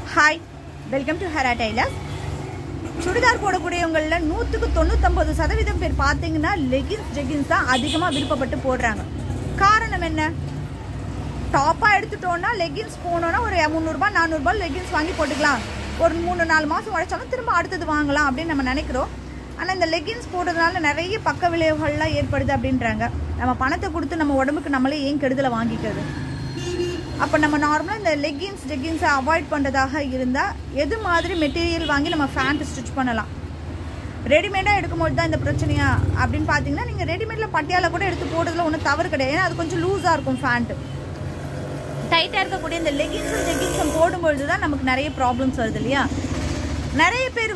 Hi, welcome to Hera Tailors. Churidar போடக்கூடியவங்கள 199% பேர் பாத்தீங்கன்னா leggings jeggings தான் அதிகமா விருப்பப்பட்டு போடுறாங்க. காரணம் என்ன? டாப்பா எடுத்துட்டோம்னா லெகின்ஸ் போனோம்னா ஒரு 300 ரூபாய் 400 ரூபாய் லெகின்ஸ் வாங்கி போட்டுக்கலாம். ஒரு 3-4 மாசம் உழைச்சாலும் திரும்ப அடுத்தது வாங்கலாம் அப்படின்னு நம்ம நினைக்கிறோம். ஆனா இந்த லெகின்ஸ் போடுறதுனால நிறைய பக்க விளைவுகள்லாம் ஏற்படுது அப்படின்றாங்க. நம்ம பணத்தை கொடுத்து நம்ம உடம்புக்கு நம்மளே ஏன் கெடுதலை வாங்கிக்கிறது? அப்போ நம்ம நார்மலாக இந்த லெகின்ஸ் ஜெகின்ஸை அவாய்ட் பண்ணுறதாக இருந்தால் எது மாதிரி மெட்டீரியல் வாங்கி நம்ம ஃபேண்ட் ஸ்டிச் பண்ணலாம்? ரெடிமேடாக எடுக்கும்போது தான் இந்த பிரச்சனையா அப்படின்னு பார்த்தீங்கன்னா நீங்கள் ரெடிமேடில் பட்டியால் கூட எடுத்து போடுறதுல ஒன்றும் தவறு கிடையாது. ஏன்னா அது கொஞ்சம் லூஸாக இருக்கும் ஃபேண்ட்டு. டைட்டாக இருக்கக்கூடிய இந்த லெகின்ஸும் ஜெகின்ஸும் போடும்பொழுது தான் நமக்கு நிறைய ப்ராப்ளம்ஸ் வருது இல்லையா? நிறைய பேர்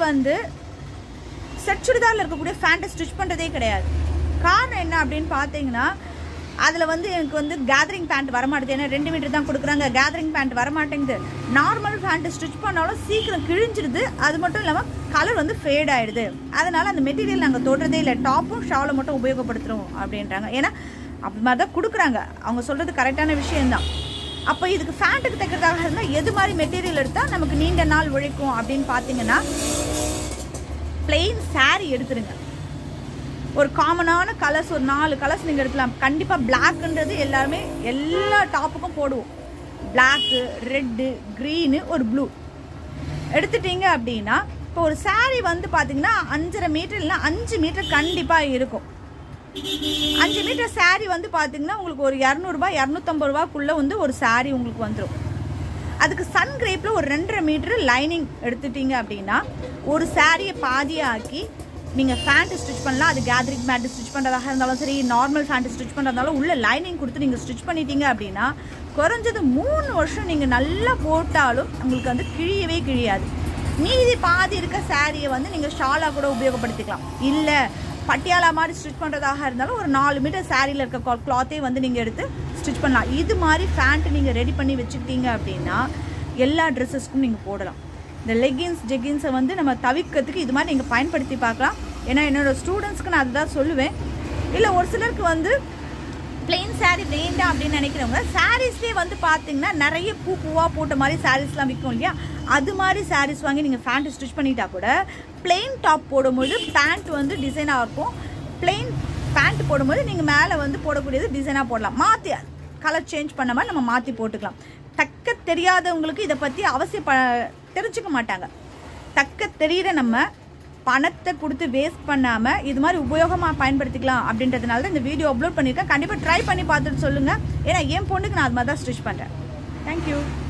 செட் சுடிதாரில் இருக்கக்கூடிய ஃபேண்ட்டை ஸ்டிச் பண்ணுறதே கிடையாது. காரணம் என்ன அப்படின்னு பார்த்தீங்கன்னா அதில் எனக்கு கேதரிங் பேண்ட் வரமாட்டேது. ஏன்னா 2 மீட்டர் தான் கொடுக்குறாங்க, கேதரிங் பேண்ட் வரமாட்டேங்குது. நார்மல் பேண்ட்டு ஸ்டிச் பண்ணாலும் சீக்கிரம் கிழிஞ்சிடுது. அது மட்டும் இல்லாமல் கலர் ஃபேட் ஆகிடுது. அதனால் அந்த மெட்டீரியல் நாங்கள் தொடுறதே இல்லை, டாப்பும் ஷாலும் மட்டும் உபயோகப்படுத்துகிறோம் அப்படின்றாங்க. ஏன்னா அப்படி மாதிரி தான் கொடுக்குறாங்க. அவங்க சொல்கிறது கரெக்டான விஷயந்தான். அப்போ இதுக்கு ஃபேண்ட்டுக்கு தைக்கிறதாக இருந்தால் எது மாதிரி மெட்டீரியல் எடுத்தால் நமக்கு நீண்ட நாள் உழைக்கும் அப்படின்னு பார்த்தீங்கன்னா பிளெயின் சாரீ எடுத்துருங்க. ஒரு காமனான கலர்ஸ் ஒரு 4 கலர்ஸ் நீங்கள் எடுக்கலாம். கண்டிப்பாக பிளாக்ன்றது எல்லாருமே எல்லா டாப்புக்கும் போடுவோம். பிளாக்கு, ரெட்டு, க்ரீனு, ஒரு ப்ளூ எடுத்துட்டீங்க அப்படின்னா இப்போ ஒரு சாரீ பார்த்தீங்கன்னா 5.5 மீட்டர் இல்லைனா 5 மீட்டர் கண்டிப்பாக இருக்கும். 5 மீட்டர் சாரீ பார்த்தீங்கன்னா உங்களுக்கு ஒரு 200 ரூபாய் 250 ரூபாய்க்குள்ளே ஒரு சாரீ உங்களுக்கு வந்துடும். அதுக்கு சன் கிரேப்பில் ஒரு 2.5 மீட்டர் லைனிங் எடுத்துட்டீங்க அப்படின்னா ஒரு சாரியை பாதியாக்கி நீங்கள் ஃபேண்ட்டு ஸ்டிச் பண்ணலாம். அது கேதரிங் பேண்ட் ஸ்டிச் பண்ணுறதாக இருந்தாலும் சரி, நார்மல் ஃபேண்ட்டு ஸ்டிச் பண்ணுறதாலும் உள்ள லைனிங் கொடுத்து நீங்கள் ஸ்டிச் பண்ணிட்டீங்க அப்படின்னா குறைஞ்சது 3 வருஷம் நீங்கள் நல்லா போட்டாலும் உங்களுக்கு கிழியவே கிழியாது. மீதி பாதி இருக்க சாரியை நீங்கள் ஷாலாக கூட உபயோகப்படுத்திக்கலாம். இல்லை பட்டியாலா மாதிரி ஸ்டிச் பண்ணுறதாக இருந்தாலும் ஒரு 4 மீட்டர் சாரியில் இருக்க கிளாத்தே நீங்கள் எடுத்து ஸ்டிச் பண்ணலாம். இது மாதிரி ஃபேண்ட்டு நீங்கள் ரெடி பண்ணி வச்சுக்கிட்டீங்க அப்படின்னா எல்லா ட்ரெஸ்ஸஸ்க்கும் நீங்கள் போடலாம். இந்த லெகின்ஸ் ஜெகின்ஸை நம்ம தவிர்க்கிறதுக்கு இது மாதிரி நீங்கள் பயன்படுத்தி பார்க்கலாம். ஏன்னா என்னோடய ஸ்டூடெண்ட்ஸ்க்கு நான் அதுதான் சொல்லுவேன். இல்லை ஒரு சிலருக்கு பிளெயின் சாரீ வேண்டாம் அப்படின்னு நினைக்கிறவங்க சாரீஸ்லேயே பார்த்தீங்கன்னா நிறைய பூவாக போட்ட மாதிரி சாரீஸ்லாம் விற்கும் இல்லையா? அது மாதிரி சாரீஸ் வாங்கி நீங்கள் ஃபேண்ட் ஸ்டிச் பண்ணிட்டா கூட பிளெயின் டாப் போடும்போது பேண்ட் டிசைனாக இருக்கும். பிளெயின் பேண்ட் போடும்போது நீங்கள் மேலே போடக்கூடியது டிசைனாக போடலாம். மாற்றி கலர் சேஞ்ச் பண்ண மாதிரி நம்ம மாற்றி போட்டுக்கலாம். தக்க தெரியாதவங்களுக்கு இதை பற்றி தெரிஞ்சுக்க மாட்டாங்க. தக்க தெரிகிற நம்ம பணத்தை கொடுத்து வேஸ்ட் பண்ணாமல் இது மாதிரி உபயோகமாக பயன்படுத்திக்கலாம் அப்படின்றதுனால தான் இந்த வீடியோ அப்லோட் பண்ணியிருக்கேன். கண்டிப்பாக ட்ரை பண்ணி பார்த்துட்டு சொல்லுங்கள். ஏன்னா என் பொண்ணுக்கு நான் அது மாதிரி தான் ஸ்டிச் பண்ணுறேன். தேங்க்யூ.